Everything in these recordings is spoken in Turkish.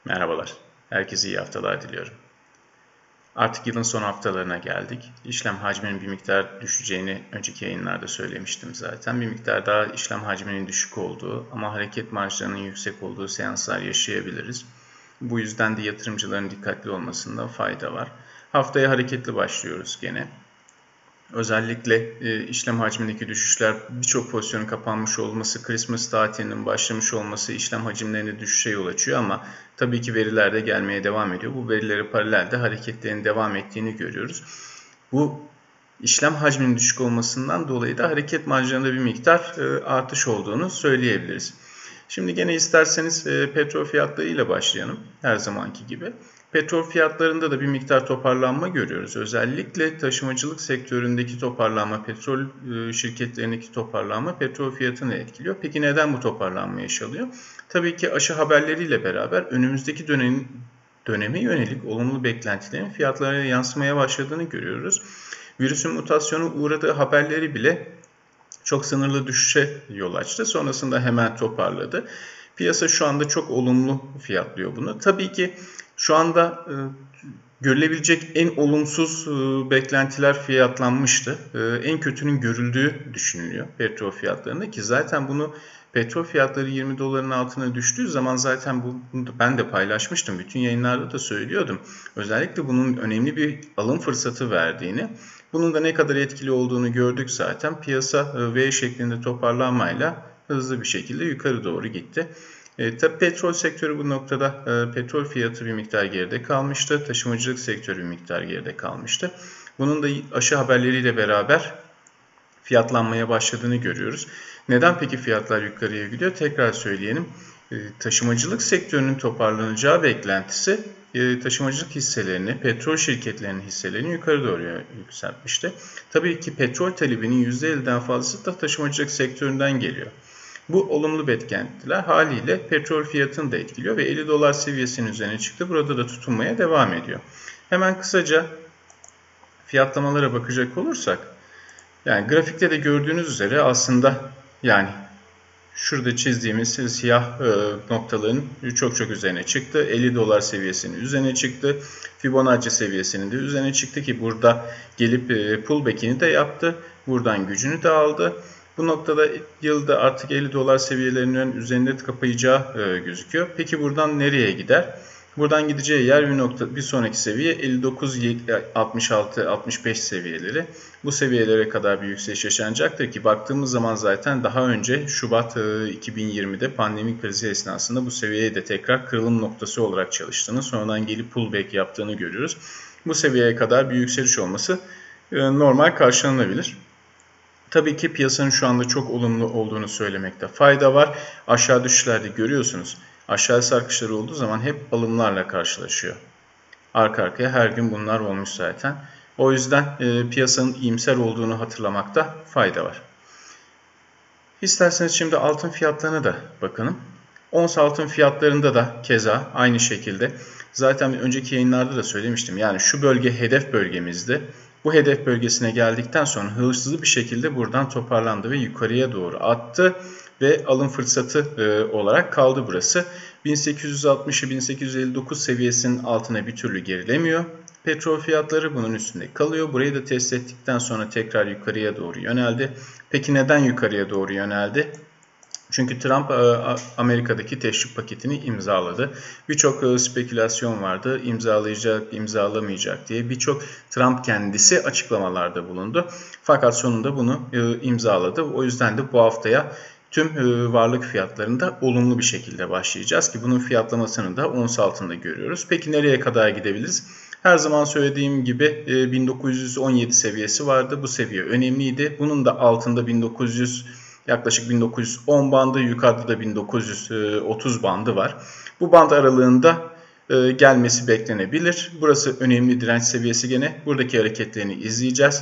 Merhabalar, herkese iyi haftalar diliyorum. Artık yılın son haftalarına geldik. İşlem hacminin bir miktar düşeceğini önceki yayınlarda söylemiştim zaten. Bir miktar daha işlem hacminin düşük olduğu ama hareket marjlarının yüksek olduğu seanslar yaşayabiliriz. Bu yüzden de yatırımcıların dikkatli olmasında fayda var. Haftaya hareketli başlıyoruz gene. Özellikle işlem hacmindeki düşüşler, birçok pozisyonun kapanmış olması, Christmas tatilinin başlamış olması işlem hacimlerinde düşüşe yol açıyor ama tabii ki veriler de gelmeye devam ediyor. Bu verilere paralelde hareketlerin devam ettiğini görüyoruz. Bu işlem hacminin düşük olmasından dolayı da hareket marjlarında bir miktar artış olduğunu söyleyebiliriz. Şimdi gene isterseniz petrol fiyatlarıyla başlayalım her zamanki gibi. Petrol fiyatlarında da bir miktar toparlanma görüyoruz. Özellikle taşımacılık sektöründeki toparlanma, petrol şirketlerindeki toparlanma petrol fiyatını etkiliyor. Peki neden bu toparlanma yaşanıyor? Tabii ki aşı haberleriyle beraber önümüzdeki döneme yönelik olumlu beklentilerin fiyatlara yansımaya başladığını görüyoruz. Virüsün mutasyona uğradığı haberleri bile çok sınırlı düşüşe yol açtı. Sonrasında hemen toparladı. Piyasa şu anda çok olumlu fiyatlıyor bunu. Tabii ki şu anda görülebilecek en olumsuz beklentiler fiyatlanmıştı. En kötünün görüldüğü düşünülüyor petrol fiyatlarında ki zaten bunu petrol fiyatları 20 doların altına düştüğü zaman zaten bunu ben de paylaşmıştım. Bütün yayınlarda da söylüyordum. Özellikle bunun önemli bir alım fırsatı verdiğini, bunun da ne kadar etkili olduğunu gördük zaten. Piyasa V şeklinde toparlanmayla hızlı bir şekilde yukarı doğru gitti. Tabii petrol sektörü bu noktada petrol fiyatı bir miktar geride kalmıştı. Taşımacılık sektörü bir miktar geride kalmıştı. Bunun da aşı haberleriyle beraber fiyatlanmaya başladığını görüyoruz. Neden peki fiyatlar yukarıya gidiyor? Tekrar söyleyelim. Taşımacılık sektörünün toparlanacağı beklentisi taşımacılık hisselerini, petrol şirketlerinin hisselerini yukarı doğru yükseltmişti. Tabii ki petrol talebinin %50'den fazlası da taşımacılık sektöründen geliyor. Bu olumlu beklentiler haliyle petrol fiyatını da etkiliyor ve 50 dolar seviyesinin üzerine çıktı. Burada da tutunmaya devam ediyor. Hemen kısaca fiyatlamalara bakacak olursak, yani grafikte de gördüğünüz üzere aslında yani şurada çizdiğimiz siyah noktaların çok üzerine çıktı. 50 dolar seviyesinin üzerine çıktı. Fibonacci seviyesinin de üzerine çıktı ki burada gelip pullback'ini de yaptı. Buradan gücünü de aldı. Bu noktada yılda artık 50 dolar seviyelerinin üzerinde kapayacağı gözüküyor. Peki buradan nereye gider? Buradan gideceği yer bir sonraki seviye 59, 66, 65 seviyeleri. Bu seviyelere kadar bir yükseliş yaşanacaktır ki baktığımız zaman zaten daha önce Şubat 2020'de pandemi krizi esnasında bu seviyeye de tekrar kırılım noktası olarak çalıştığını, sonradan gelip pullback yaptığını görüyoruz. Bu seviyeye kadar bir yükseliş olması normal karşılanabilir. Tabii ki piyasanın şu anda çok olumlu olduğunu söylemekte fayda var. Aşağı düşüşlerde görüyorsunuz. Aşağı sarkışları olduğu zaman hep alımlarla karşılaşıyor. Arka arkaya her gün bunlar olmuş zaten. O yüzden piyasanın iyimser olduğunu hatırlamakta fayda var. İsterseniz şimdi altın fiyatlarına da bakalım. Ons altın fiyatlarında da keza aynı şekilde. Zaten önceki yayınlarda da söylemiştim. Yani şu bölge hedef bölgemizdi. Bu hedef bölgesine geldikten sonra hızlı bir şekilde buradan toparlandı ve yukarıya doğru attı ve alım fırsatı olarak kaldı burası. 1860'ı 1859 seviyesinin altına bir türlü gerilemiyor. Petrol fiyatları bunun üstünde kalıyor. Burayı da test ettikten sonra tekrar yukarıya doğru yöneldi. Peki neden yukarıya doğru yöneldi? Çünkü Trump Amerika'daki teşvik paketini imzaladı. Birçok spekülasyon vardı. İmzalayacak, imzalamayacak diye. Birçok Trump kendisi açıklamalarda bulundu. Fakat sonunda bunu imzaladı. O yüzden de bu haftaya tüm varlık fiyatlarında olumlu bir şekilde başlayacağız ki bunun fiyatlamasını da ons altında görüyoruz. Peki nereye kadar gidebiliriz? Her zaman söylediğim gibi 1917 seviyesi vardı. Bu seviye önemliydi. Bunun da altında yaklaşık 1910 bandı, yukarıda da 1930 bandı var. Bu band aralığında gelmesi beklenebilir. Burası önemli direnç seviyesi gene. Buradaki hareketlerini izleyeceğiz.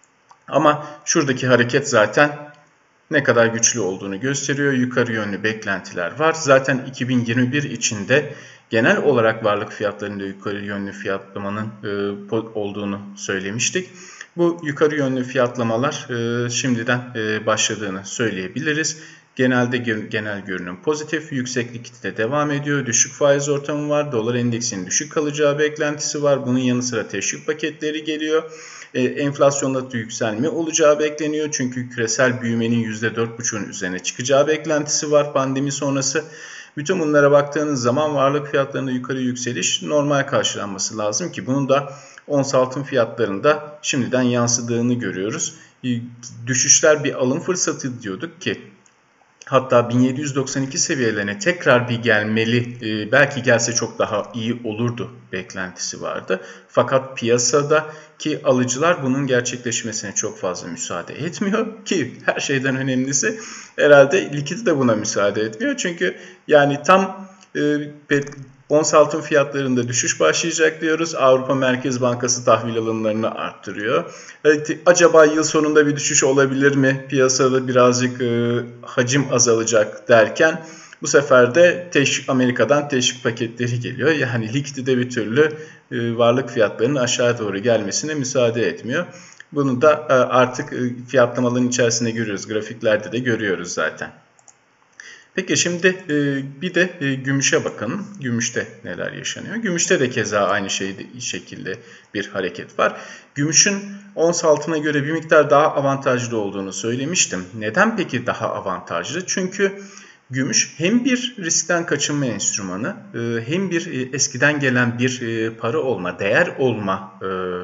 Ama şuradaki hareket zaten ne kadar güçlü olduğunu gösteriyor. Yukarı yönlü beklentiler var. Zaten 2021 içinde genel olarak varlık fiyatlarında yukarı yönlü fiyatlamanın olduğunu söylemiştik. Bu yukarı yönlü fiyatlamalar şimdiden başladığını söyleyebiliriz. Genelde genel görünüm pozitif, yüksek likidite devam ediyor, düşük faiz ortamı var, dolar endeksinin düşük kalacağı beklentisi var. Bunun yanı sıra teşvik paketleri geliyor. Enflasyonda da yükselme olacağı bekleniyor. Çünkü küresel büyümenin %4,5'un üzerine çıkacağı beklentisi var pandemi sonrası. Bütün bunlara baktığınız zaman varlık fiyatlarında yukarı yükseliş normal karşılanması lazım ki bunun da ons altın fiyatlarında şimdiden yansıdığını görüyoruz. Düşüşler bir alım fırsatı diyorduk ki hatta 1792 seviyelerine tekrar bir gelmeli, belki gelse çok daha iyi olurdu beklentisi vardı. Fakat piyasadaki alıcılar bunun gerçekleşmesine çok fazla müsaade etmiyor ki her şeyden önemlisi herhalde likit de buna müsaade etmiyor. Çünkü yani tam ons altın fiyatlarında düşüş başlayacak diyoruz. Avrupa Merkez Bankası tahvil alımlarını arttırıyor. Acaba yıl sonunda bir düşüş olabilir mi? Piyasada birazcık hacim azalacak derken bu sefer de Amerika'dan teşvik paketleri geliyor. Yani likidite bir türlü varlık fiyatlarının aşağı doğru gelmesine müsaade etmiyor. Bunu da artık fiyatlamaların içerisinde görüyoruz. Grafiklerde de görüyoruz zaten. Peki şimdi bir de gümüşe bakalım. Gümüşte neler yaşanıyor? Gümüşte de keza aynı şekilde bir hareket var. Gümüşün ons altına göre bir miktar daha avantajlı olduğunu söylemiştim. Neden peki daha avantajlı? Çünkü gümüş hem bir riskten kaçınma enstrümanı hem bir eskiden gelen bir para olma, değer olma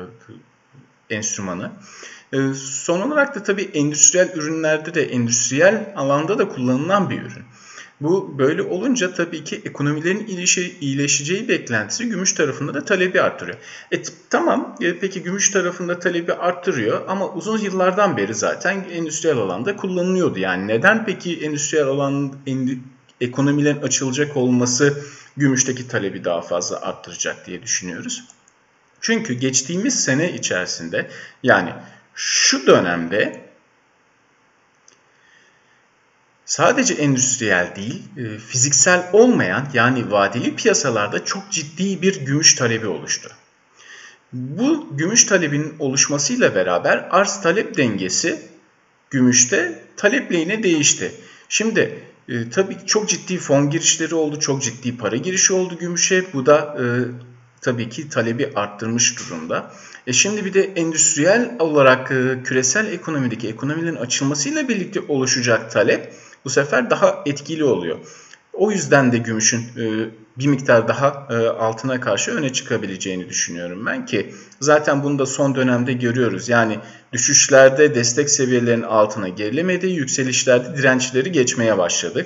enstrümanı. Son olarak da tabii endüstriyel ürünlerde de endüstriyel alanda da kullanılan bir ürün. Bu böyle olunca tabii ki ekonomilerin iyileşeceği beklentisi gümüş tarafında da talebi arttırıyor. Tamam peki gümüş tarafında talebi arttırıyor ama uzun yıllardan beri zaten endüstriyel alanda kullanılıyordu. Yani neden peki endüstriyel alan ekonomilerin açılacak olması gümüşteki talebi daha fazla arttıracak diye düşünüyoruz. Çünkü geçtiğimiz sene içerisinde yani şu dönemde sadece endüstriyel değil, fiziksel olmayan yani vadeli piyasalarda çok ciddi bir gümüş talebi oluştu. Bu gümüş talebinin oluşmasıyla beraber arz talep dengesi gümüşte talep lehine değişti. Şimdi tabii çok ciddi fon girişleri oldu, çok ciddi para girişi oldu gümüşe. Bu da tabii ki talebi arttırmış durumda. Şimdi bir de endüstriyel olarak küresel ekonomideki ekonomilerin açılmasıyla birlikte oluşacak talep bu sefer daha etkili oluyor. O yüzden de gümüşün bir miktar daha altına karşı öne çıkabileceğini düşünüyorum ben ki zaten bunu da son dönemde görüyoruz. Yani düşüşlerde destek seviyelerinin altına gerilemedi, yükselişlerde dirençleri geçmeye başladı.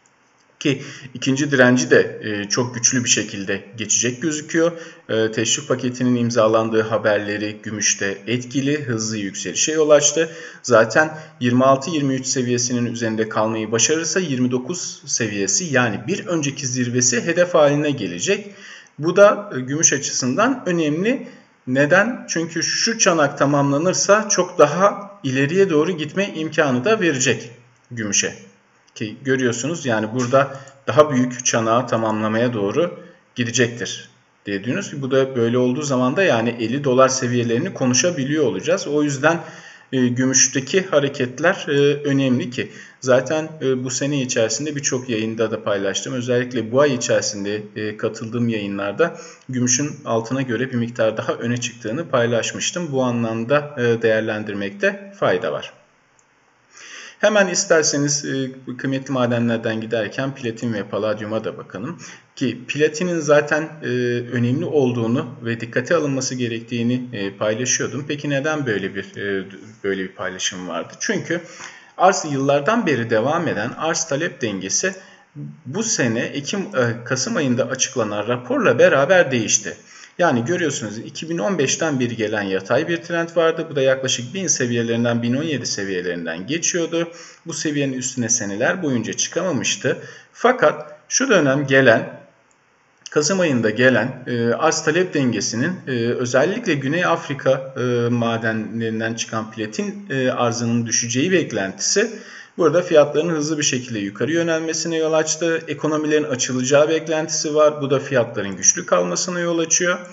Ki ikinci direnci de çok güçlü bir şekilde geçecek gözüküyor. Teşvik paketinin imzalandığı haberleri gümüşte etkili, hızlı yükselişe yol açtı. Zaten 26-23 seviyesinin üzerinde kalmayı başarırsa 29 seviyesi yani bir önceki zirvesi hedef haline gelecek. Bu da gümüş açısından önemli. Neden? Çünkü şu çanak tamamlanırsa çok daha ileriye doğru gitme imkanı da verecek gümüşe. Ki görüyorsunuz yani burada daha büyük çanağı tamamlamaya doğru gidecektir diye düşünüyoruz. Bu da böyle olduğu zaman da yani 50 dolar seviyelerini konuşabiliyor olacağız. O yüzden gümüşteki hareketler önemli ki zaten bu sene içerisinde birçok yayında da paylaştım. Özellikle bu ay içerisinde katıldığım yayınlarda gümüşün altına göre bir miktar daha öne çıktığını paylaşmıştım. Bu anlamda değerlendirmekte fayda var. Hemen isterseniz kıymetli madenlerden giderken platin ve paladyuma da bakalım. Ki platinin zaten önemli olduğunu ve dikkate alınması gerektiğini paylaşıyordum. Peki neden böyle bir paylaşım vardı? Çünkü yıllardan beri devam eden arz talep dengesi bu sene Kasım ayında açıklanan raporla beraber değişti. Yani görüyorsunuz 2015'ten beri gelen yatay bir trend vardı. Bu da yaklaşık 1000 seviyelerinden 1017 seviyelerinden geçiyordu. Bu seviyenin üstüne seneler boyunca çıkamamıştı. Fakat şu dönem gelen Kasım ayında gelen arz talep dengesinin özellikle Güney Afrika madenlerinden çıkan platin arzının düşeceği beklentisi burada fiyatların hızlı bir şekilde yukarı yönelmesine yol açtı. Ekonomilerin açılacağı beklentisi var. Bu da fiyatların güçlü kalmasına yol açıyor.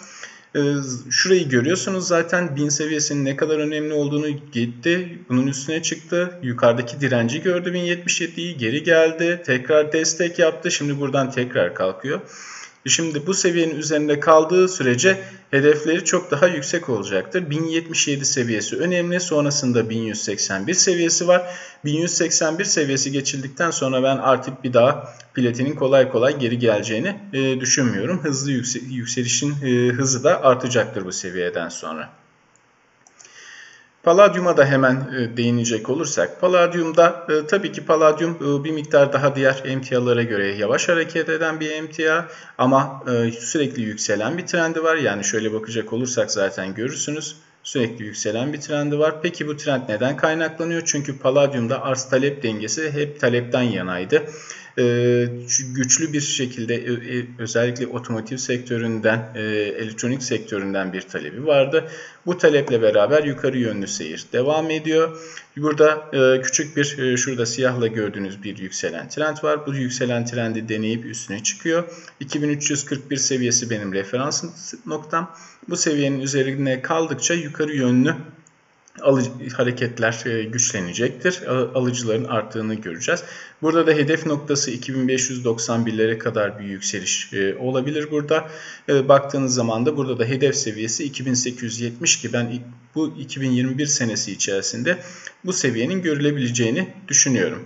Şurayı görüyorsunuz zaten 1000 seviyesinin ne kadar önemli olduğunu gitti. Bunun üstüne çıktı. Yukarıdaki direnci gördü 1077'yi, geri geldi. Tekrar destek yaptı. Şimdi buradan tekrar kalkıyor. Şimdi bu seviyenin üzerinde kaldığı sürece hedefleri çok daha yüksek olacaktır. 1077 seviyesi önemli. Sonrasında 1181 seviyesi var. 1181 seviyesi geçildikten sonra ben artık bir daha platinin kolay kolay geri geleceğini düşünmüyorum. Hızlı yükselişin hızı da artacaktır bu seviyeden sonra. Palladium'a da hemen değinecek olursak, Palladium'da tabii ki Palladium bir miktar daha diğer emtialara göre yavaş hareket eden bir emtia ama sürekli yükselen bir trendi var. Yani şöyle bakacak olursak zaten görürsünüz. Sürekli yükselen bir trendi var. Peki bu trend neden kaynaklanıyor? Çünkü Palladium'da arz talep dengesi hep talepten yanaydı. Güçlü bir şekilde özellikle otomotiv sektöründen, elektronik sektöründen bir talebi vardı. Bu taleple beraber yukarı yönlü seyir devam ediyor. Burada küçük bir şurada siyahla gördüğünüz bir yükselen trend var. Bu yükselen trendi deneyip üstüne çıkıyor. 2341 seviyesi benim referans noktam. Bu seviyenin üzerine kaldıkça yukarı yönlü hareketler güçlenecektir. Alıcıların arttığını göreceğiz. Burada da hedef noktası 2591'lere kadar bir yükseliş olabilir burada. Baktığınız zaman da burada da hedef seviyesi 2870 ki ben bu 2021 senesi içerisinde bu seviyenin görülebileceğini düşünüyorum.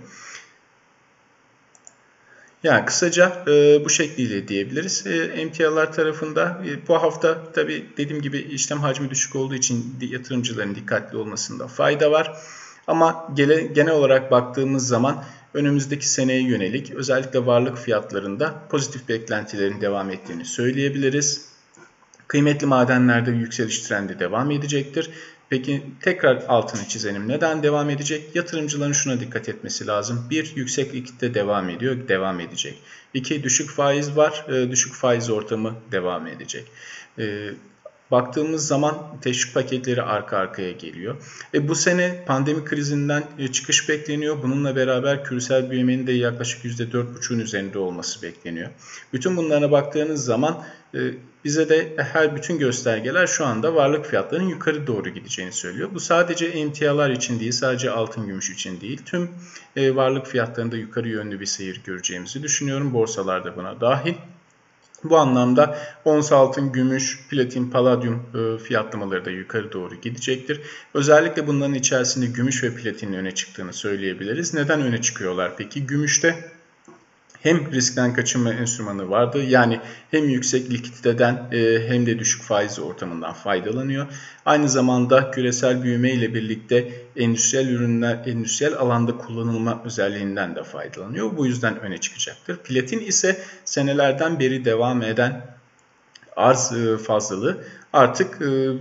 Yani kısaca bu şekliyle diyebiliriz. Emtialar tarafında bu hafta tabii dediğim gibi işlem hacmi düşük olduğu için yatırımcıların dikkatli olmasında fayda var. Ama genel olarak baktığımız zaman önümüzdeki seneye yönelik özellikle varlık fiyatlarında pozitif beklentilerin devam ettiğini söyleyebiliriz. Kıymetli madenlerde yükseliş trendi devam edecektir. Peki tekrar altını çizelim. Neden devam edecek? Yatırımcıların şuna dikkat etmesi lazım. 1. Yüksek likitte devam ediyor, devam edecek. 2. Düşük faiz var, düşük faiz ortamı devam edecek. Baktığımız zaman teşvik paketleri arka arkaya geliyor. Bu sene pandemi krizinden çıkış bekleniyor. Bununla beraber küresel büyümenin de yaklaşık %4,5'un üzerinde olması bekleniyor. Bütün bunlara baktığınız zaman bize de bütün göstergeler şu anda varlık fiyatlarının yukarı doğru gideceğini söylüyor. Bu sadece emtialar için değil, sadece altın gümüş için değil. Tüm varlık fiyatlarında yukarı yönlü bir seyir göreceğimizi düşünüyorum. Borsalar da buna dahil. Bu anlamda ons altın, gümüş, platin, paladyum fiyatlamaları da yukarı doğru gidecektir. Özellikle bunların içerisinde gümüş ve platinin öne çıktığını söyleyebiliriz. Neden öne çıkıyorlar peki? Gümüşte hem riskten kaçınma enstrümanı vardı. Yani hem yüksek likiditeden hem de düşük faiz ortamından faydalanıyor. Aynı zamanda küresel büyüme ile birlikte endüstriyel ürünler, endüstriyel alanda kullanılma özelliğinden de faydalanıyor. Bu yüzden öne çıkacaktır. Platin ise senelerden beri devam eden arz fazlalığı artık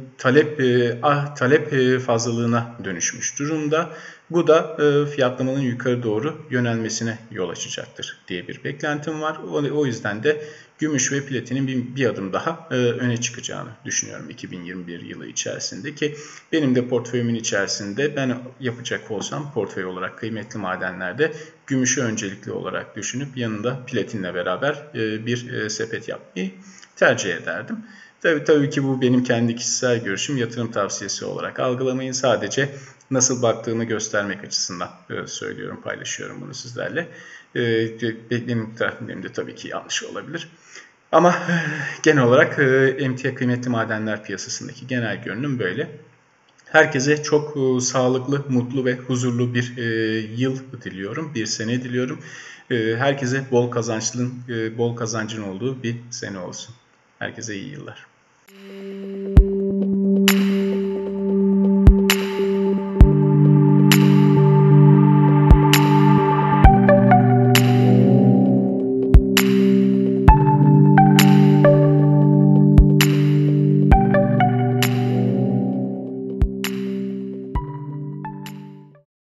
talep fazlalığına dönüşmüş durumda. Bu da fiyatlamanın yukarı doğru yönelmesine yol açacaktır diye bir beklentim var. O yüzden de gümüş ve platinin bir adım daha öne çıkacağını düşünüyorum 2021 yılı içerisinde ki benim de portföyümün içerisinde ben yapacak olsam portföy olarak kıymetli madenlerde gümüşü öncelikli olarak düşünüp yanında platinle beraber bir sepet yapmayı tercih ederdim. Tabii ki bu benim kendi kişisel görüşüm, yatırım tavsiyesi olarak algılamayın. Sadece nasıl baktığımı göstermek açısından söylüyorum, paylaşıyorum bunu sizlerle. Benim tahminlerim de tabii ki yanlış olabilir. Ama genel olarak emtia kıymetli madenler piyasasındaki genel görünüm böyle. Herkese çok sağlıklı, mutlu ve huzurlu bir yıl diliyorum, bir sene diliyorum. Herkese bol kazancın olduğu bir sene olsun. Herkese iyi yıllar.